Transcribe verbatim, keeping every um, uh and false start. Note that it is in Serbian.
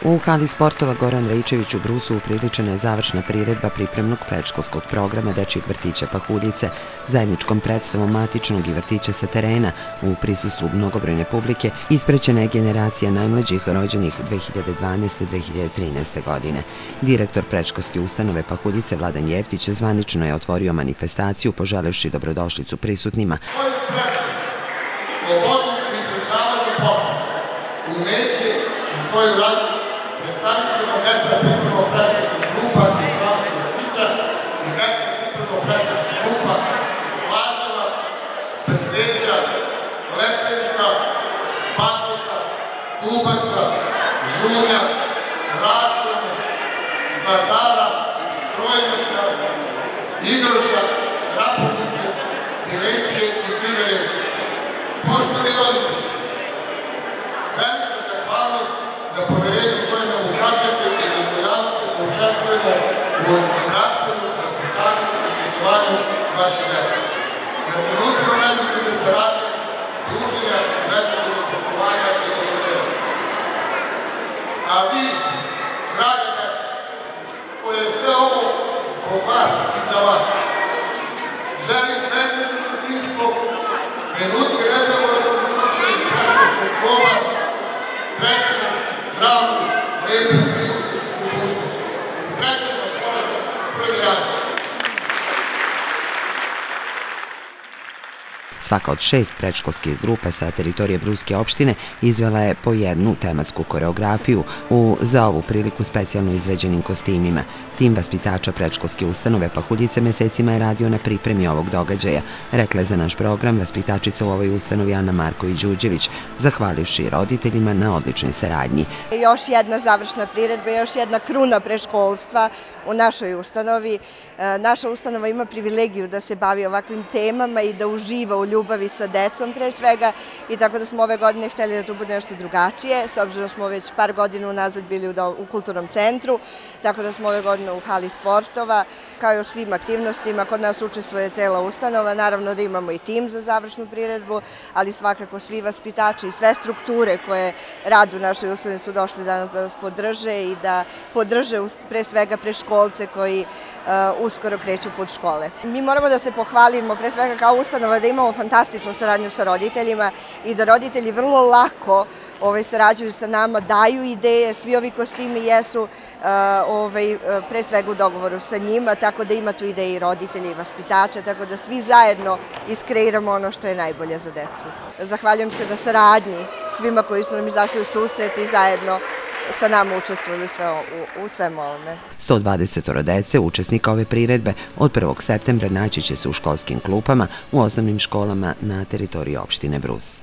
U hali sportova Goran Rejčević u Brusu upriličena je završna priredba pripremnog predškolskog programa Dečijeg vrtića Pahuljice, zajedničkom predstavom matičnog i vrtića sa terena u prisustvu mnogobrojne publike. Ispraćena je generacija najmlađih rođenih dve hiljade dvanaeste do dve hiljade trinaeste. godine. Direktor predškolske ustanove Pahuljice Vladan Jeftić zvanično je otvorio manifestaciju poželevši dobrodošlicu prisutnima. Svoju spretnost, slobodu i izražavanje potrebe, umeće i svoju radost predstavit ćemo deca pripremnog predškolskih grupa i samih vrtića i deca pripremnog predškolskih grupa iz Laževa, Brzeća, Lepenca, Batuta, Tubaca, Žulja, Razdone, Zlatara, Strojnica, Igroša, Rapovice, Bilenkije i Kriverenke. Poštovani roditelji, velika zahvalnost na poverenju koje nam ukazujete i dozvoljavate da učestvujemo u odrastanju, vaspitanju i obrazovanju vaše dece. Na trenucima međusobne saradnje, druženja, međusobnog poštovanja i razumevanja. A vi, draga deca, koje je sve ovo zbog vas i za vas, želim nedeljno jedinstvo, trenutke nedovoljno druženja iz predškolskog kluba, srećnu, zdravu, lepu i uspješnu budućnost i srećan vam polazak prvi razred. Svaka od šest predškolskih grupa sa teritorije Bruske opštine izvela je po jednu tematsku koreografiju u za ovu priliku specijalno izrađenim kostimima. Tim vaspitača predškolske ustanove Pahuljice mesecima je radio na pripremi ovog događaja, rekla je za naš program vaspitačica u ovoj ustanovi Ana Marković-Đurđević, zahvalivši roditeljima na odličnoj saradnji. Još jedna završna priredba, još jedna kruna predškolstva u našoj ustanovi. Naša ustanova ima privilegiju da se bavi ovakvim temama i da uživa u ljubavi sa decom pre svega, i tako da smo ove godine htjeli da to bude nešto drugačije, s obzirom da smo već par godina unazad bili u kulturnom centru, tako da smo ove godine u hali sportova, kao i u svim aktivnostima. Kod nas učestvuje cela ustanova, naravno da imamo i tim za završnu priredbu, ali svakako svi vaspitači i sve strukture koje rade u našoj ustanovi su došli danas da nas podrže i da podrže pre svega predškolce koji uskoro kreću put škole. Mi moramo da se pohvalimo pre svega kao ustanova da imamo fantastičnu saradnju sa roditeljima i da roditelji vrlo lako sarađuju sa nama, daju ideje, svi ovi kostimi jesu pre svega u dogovoru sa njima, tako da ima tu ideje i roditelji i vaspitača, tako da svi zajedno iskreiramo ono što je najbolje za decu. Zahvaljujem se na saradnji svima koji su nam izašli u susret i zajedno sa nama učestvovali u svemu ovome. sto dvadeset dece, učesnika ove priredbe, od prvog septembra naći će se u školskim klupama u osnovnim školama na teritoriji opštine Brus.